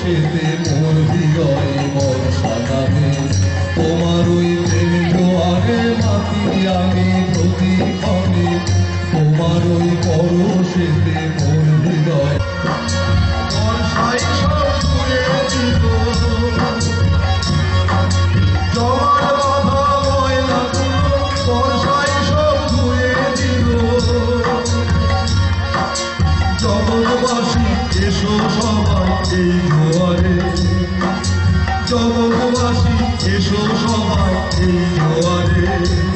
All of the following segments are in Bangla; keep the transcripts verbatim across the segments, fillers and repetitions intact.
পরশেতে মোর হৃদয়ে বর্ষা নামে। তোমার ওই প্রেম জোয়ারে মাতি আমি প্রতিক্ষণে, তোমার ওই পরশেতে মোর হৃদয় বর্ষায় সব ছুঁয়ে দিল। জমার বাঁধা ময়লাগুলো বর্ষায় সব ধুয়ে দিল। জগৎবাসী এসো সবাই এই জোয়ারে, জগৎবাসী এসো সবাই এই জোয়ারে।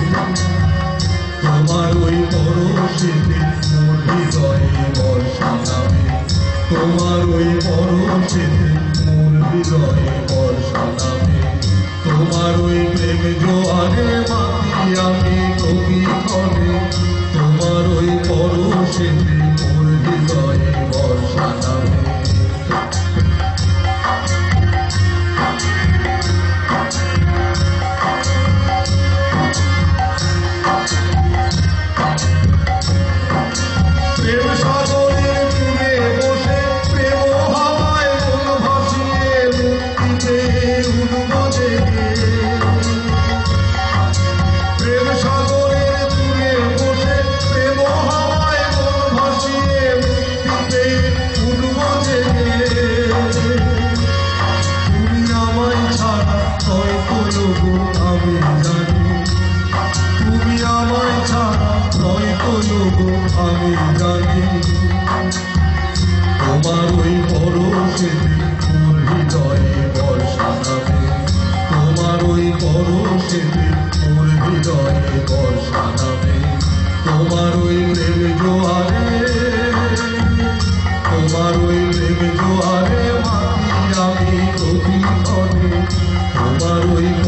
তোমার ওই পরশেতে মোর হৃদয়ে বর্ষা নামে, তোমার ওই পরশেতে মোর হৃদয়ে বর্ষা নামে। তোমার ওই প্রেম জোয়ারে মাতি আমি প্রতিক্ষণে, তোমার ওই পরশেতে মোর হৃদয়ে বর্ষা নামে। প্রেম সাগরের তীরে বসে প্রেম হাওয়ায় মন ভাসিয়ে মুক্তিতে উঠব জেগে। প্রেম সাগরের তীরে বসে প্রেম হাওয়ায় মন ভাসিয়ে মুক্তিতে উঠব জেগে। তুমি আমায় ছাড়া হয়তো লোগো আমি জানি, তুমি আমায় ছাড়া হয়তো লোগো আমি জানি। তোমার ওই পরশেতে মোর হৃদয়ে বর্ষা নামে, তোমার ওই পরশেতে মোর হৃদয়ে বর্ষা নামে। তোমার ওই প্রেম জোয়ারে, তোমার ওই প্রেম জোয়ারে মাতি আমি প্রতিক্ষণে, তোমার ওই